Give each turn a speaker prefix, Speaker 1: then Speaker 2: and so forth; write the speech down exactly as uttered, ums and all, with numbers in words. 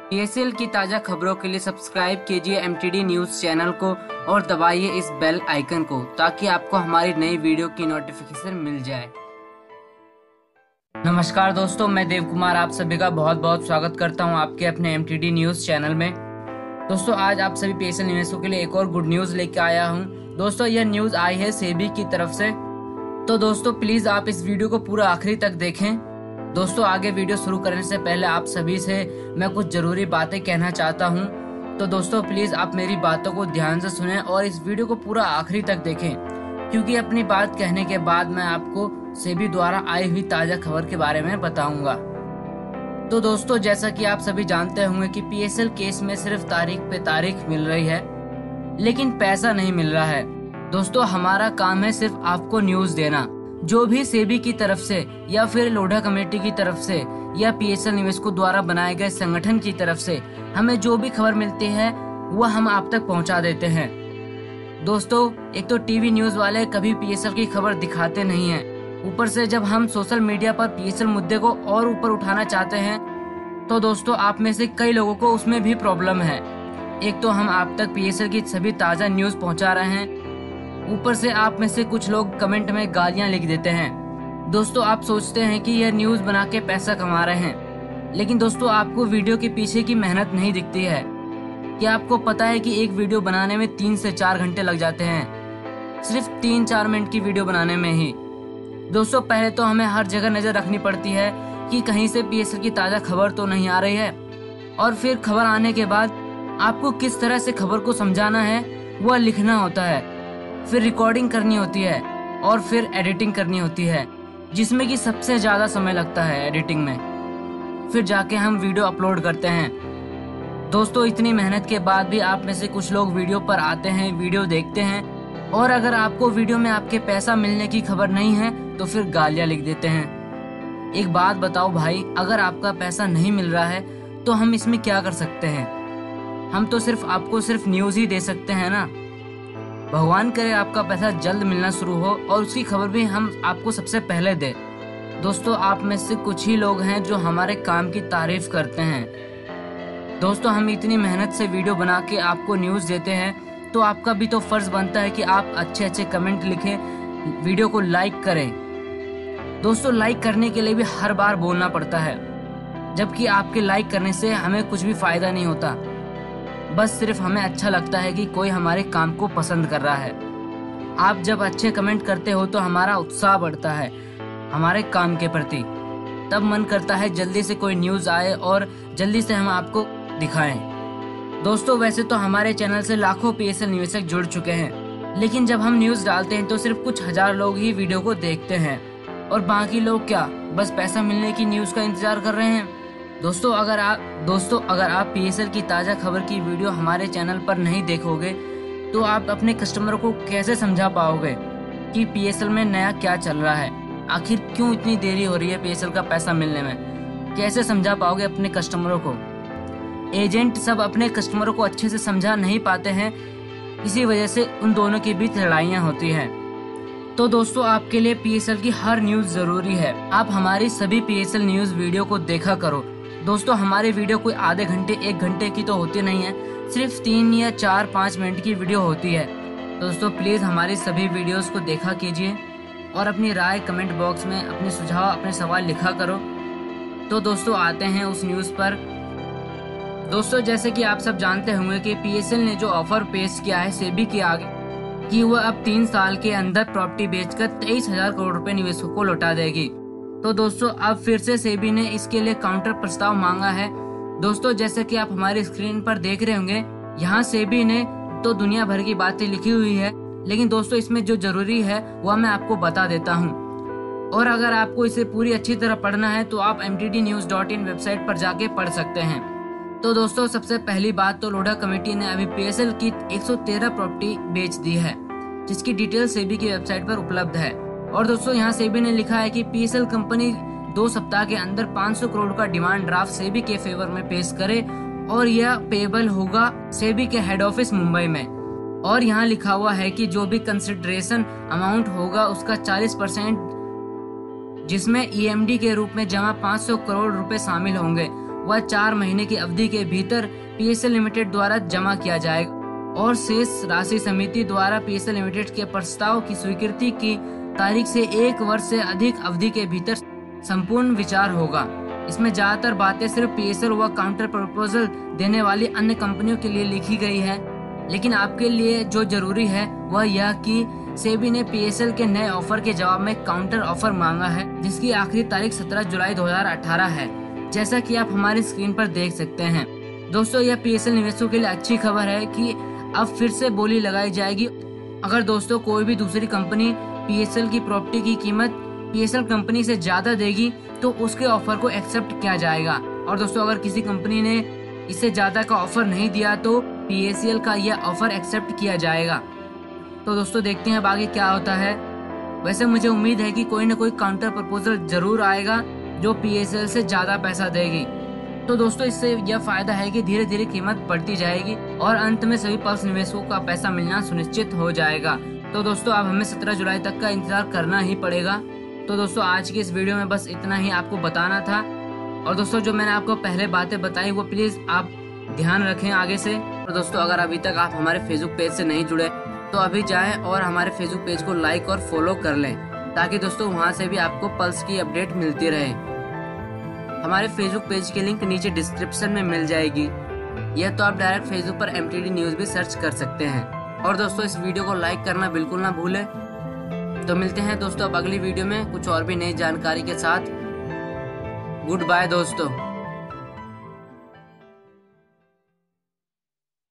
Speaker 1: PSL की ताजा खबरों के लिए सब्सक्राइब कीजिए एमटीडी न्यूज चैनल को और दबाइए इस बेल आइकन को ताकि आपको हमारी नई वीडियो की नोटिफिकेशन मिल जाए। नमस्कार दोस्तों, मैं देव कुमार आप सभी का बहुत बहुत स्वागत करता हूं आपके अपने एमटीडी न्यूज चैनल में। दोस्तों, आज आप सभी पीएसएल निवेशकों के लिए एक और गुड न्यूज लेके आया हूं। दोस्तों, यह न्यूज आई है सेबी की तरफ से, तो दोस्तों प्लीज आप इस वीडियो को पूरा आखिरी तक देखें। दोस्तों, आगे वीडियो शुरू करने से पहले आप सभी से मैं कुछ जरूरी बातें कहना चाहता हूं, तो दोस्तों प्लीज आप मेरी बातों को ध्यान से सुनें और इस वीडियो को पूरा आखिरी तक देखें, क्योंकि अपनी बात कहने के बाद मैं आपको सेबी द्वारा आई हुई ताजा खबर के बारे में बताऊंगा। तो दोस्तों, जैसा कि आप सभी जानते होंगे कि पीएसएल केस में सिर्फ तारीख पे तारीख मिल रही है, लेकिन पैसा नहीं मिल रहा है। दोस्तों, हमारा काम है सिर्फ आपको न्यूज देना। जो भी सेबी की तरफ से या फिर लोढ़ा कमेटी की तरफ से या पीएसएल निवेशकों द्वारा बनाए गए संगठन की तरफ से हमें जो भी खबर मिलती है वह हम आप तक पहुंचा देते हैं। दोस्तों, एक तो टीवी न्यूज वाले कभी पीएसएल की खबर दिखाते नहीं हैं, ऊपर से जब हम सोशल मीडिया पर पीएसएल मुद्दे को और ऊपर उठाना चाहते हैं तो दोस्तों आप में से कई लोगों को उसमें भी प्रॉब्लम है। एक तो हम आप तक पीएसएल की सभी ताजा न्यूज पहुंचा रहे हैं, ऊपर से आप में से कुछ लोग कमेंट में गालियां लिख देते हैं। दोस्तों, आप सोचते हैं कि यह न्यूज बना के पैसा कमा रहे हैं, लेकिन दोस्तों आपको वीडियो के पीछे की मेहनत नहीं दिखती है। क्या आपको पता है कि एक वीडियो बनाने में तीन से चार घंटे लग जाते हैं, सिर्फ तीन चार मिनट की वीडियो बनाने में ही। दोस्तों, पहले तो हमें हर जगह नजर रखनी पड़ती है कि कहीं से पीएसएल की ताजा खबर तो नहीं आ रही है, और फिर खबर आने के बाद आपको किस तरह से खबर को समझाना है वह लिखना होता है, फिर रिकॉर्डिंग करनी होती है और फिर एडिटिंग करनी होती है, जिसमें कि सबसे ज्यादा समय लगता है एडिटिंग में। फिर जाके हम वीडियो अपलोड करते हैं। दोस्तों, इतनी मेहनत के बाद भी आप में से कुछ लोग वीडियो पर आते हैं, वीडियो देखते हैं, और अगर आपको वीडियो में आपके पैसा मिलने की खबर नहीं है तो फिर गालियां लिख देते हैं। एक बात बताओ भाई, अगर आपका पैसा नहीं मिल रहा है तो हम इसमें क्या कर सकते हैं? हम तो सिर्फ आपको सिर्फ न्यूज ही दे सकते हैं ना। भगवान करे आपका पैसा जल्द मिलना शुरू हो और उसकी खबर भी हम आपको सबसे पहले दे। दोस्तों, आप में से कुछ ही लोग हैं जो हमारे काम की तारीफ करते हैं। दोस्तों, हम इतनी मेहनत से वीडियो बना के आपको न्यूज देते हैं, तो आपका भी तो फर्ज बनता है कि आप अच्छे अच्छे कमेंट लिखें, वीडियो को लाइक करें। दोस्तों, लाइक करने के लिए भी हर बार बोलना पड़ता है, जबकि आपके लाइक करने से हमें कुछ भी फायदा नहीं होता। बस सिर्फ हमें अच्छा लगता है कि कोई हमारे काम को पसंद कर रहा है। आप जब अच्छे कमेंट करते हो तो हमारा उत्साह बढ़ता है हमारे काम के प्रति, तब मन करता है जल्दी से कोई न्यूज आए और जल्दी से हम आपको दिखाएं। दोस्तों, वैसे तो हमारे चैनल से लाखों पीएसएल निवेशक जुड़ चुके हैं, लेकिन जब हम न्यूज डालते हैं तो सिर्फ कुछ हजार लोग ही वीडियो को देखते हैं, और बाकी लोग क्या बस पैसा मिलने की न्यूज का इंतजार कर रहे हैं। दोस्तों अगर आप दोस्तों अगर आप पीएसएल की ताजा खबर की वीडियो हमारे चैनल पर नहीं देखोगे तो आप अपने कस्टमरों को कैसे समझा पाओगे कि पीएसएल में नया क्या चल रहा है, आखिर क्यों इतनी देरी हो रही है पीएसएल का पैसा मिलने में? कैसे समझा पाओगे अपने कस्टमरों को? एजेंट सब अपने कस्टमरों को अच्छे से समझा नहीं पाते हैं, इसी वजह से उन दोनों के बीच लड़ाइयाँ होती हैं। तो दोस्तों, आपके लिए पीएसएल की हर न्यूज जरूरी है। आप हमारी सभी पीएसएल न्यूज वीडियो को देखा करो। दोस्तों, हमारी वीडियो कोई आधे घंटे एक घंटे की तो होती नहीं है, सिर्फ तीन या चार पाँच मिनट की वीडियो होती है। दोस्तों, प्लीज हमारी सभी वीडियोस को देखा कीजिए और अपनी राय कमेंट बॉक्स में अपने सुझाव अपने सवाल लिखा करो। तो दोस्तों, आते हैं उस न्यूज पर। दोस्तों, जैसे कि आप सब जानते होंगे कि पीएसएल ने जो ऑफर पेश किया है सेबी के आगे कि वह अब तीन साल के अंदर प्रॉपर्टी बेचकर तेईस हजार करोड़ रुपए निवेशकों को लौटा देगी। तो दोस्तों, अब फिर से सेबी ने इसके लिए काउंटर प्रस्ताव मांगा है। दोस्तों, जैसे कि आप हमारी स्क्रीन पर देख रहे होंगे, यहाँ सेबी ने तो दुनिया भर की बातें लिखी हुई है, लेकिन दोस्तों इसमें जो जरूरी है वह मैं आपको बता देता हूँ। और अगर आपको इसे पूरी अच्छी तरह पढ़ना है तो आप M T D news dot in website पर जाके पढ़ सकते हैं। तो दोस्तों, सबसे पहली बात तो लोढ़ा कमेटी ने अभी पीएसएल की एक सौ तेरह प्रॉपर्टी बेच दी है, जिसकी डिटेल सेबी की वेबसाइट पर उपलब्ध है। और दोस्तों, यहाँ सेबी ने लिखा है कि पीएसएल कंपनी दो सप्ताह के अंदर पाँच सौ करोड़ का डिमांड ड्राफ्ट सेबी के फेवर में पेश करे, और यह पेएबल होगा सेबी के हेड ऑफिस मुंबई में। और यहाँ लिखा हुआ है कि जो भी कंसिडरेशन अमाउंट होगा उसका चालीस परसेंट, जिसमें ईएमडी के रूप में जमा पाँच सौ करोड़ रुपए शामिल होंगे, वह चार महीने की अवधि के भीतर पीएसएल लिमिटेड द्वारा जमा किया जाएगा और शेष राशि समिति द्वारा पीएसएल लिमिटेड के प्रस्ताव की स्वीकृति की तारीख से एक वर्ष से अधिक अवधि के भीतर संपूर्ण विचार होगा। इसमें ज्यादातर बातें सिर्फ पीएसएल व काउंटर प्रपोजल देने वाली अन्य कंपनियों के लिए लिखी गई है, लेकिन आपके लिए जो जरूरी है वह यह कि सेबी ने पीएसएल के नए ऑफर के जवाब में काउंटर ऑफर मांगा है, जिसकी आखिरी तारीख सत्रह जुलाई दो हज़ार अठारह है, जैसा कि आप हमारी स्क्रीन पर देख सकते हैं। दोस्तों, यह पीएसएल निवेशकों के लिए अच्छी खबर है कि अब फिर से बोली लगाई जाएगी। अगर दोस्तों कोई भी दूसरी कंपनी पीएसएल की प्रॉपर्टी की कीमत पीएसएल कंपनी से ज्यादा देगी तो उसके ऑफर को एक्सेप्ट किया जाएगा, और दोस्तों अगर किसी कंपनी ने इससे ज्यादा का ऑफर नहीं दिया तो पीएसएल का यह ऑफर एक्सेप्ट किया जाएगा। तो दोस्तों देखते हैं अब आगे क्या होता है। वैसे मुझे उम्मीद है कि कोई न कोई काउंटर प्रपोजल जरूर आएगा जो पीएसएल से ज्यादा पैसा देगी। तो दोस्तों इससे यह फायदा है कि धीरे धीरे कीमत बढ़ती जाएगी और अंत में सभी पल्स निवेशकों का पैसा मिलना सुनिश्चित हो जाएगा। तो दोस्तों अब हमें सत्रह जुलाई तक का इंतजार करना ही पड़ेगा। तो दोस्तों आज की इस वीडियो में बस इतना ही आपको बताना था, और दोस्तों जो मैंने आपको पहले बातें बताई वो प्लीज आप ध्यान रखें आगे से। तो दोस्तों अगर अभी तक आप हमारे फेसबुक पेज से नहीं जुड़े तो अभी जाएं और हमारे फेसबुक पेज को लाइक और फॉलो कर लें, ताकि दोस्तों वहां से भी आपको पल्स की अपडेट मिलती रहे। हमारे फेसबुक पेज की लिंक नीचे डिस्क्रिप्शन में मिल जाएगी, यह तो आप डायरेक्ट फेसबुक पर एमटीडी न्यूज भी सर्च कर सकते हैं। और दोस्तों इस वीडियो को लाइक करना बिल्कुल ना भूलें। तो मिलते हैं दोस्तों अब अगली वीडियो में कुछ और भी नई जानकारी के साथ। गुड बाय दोस्तों।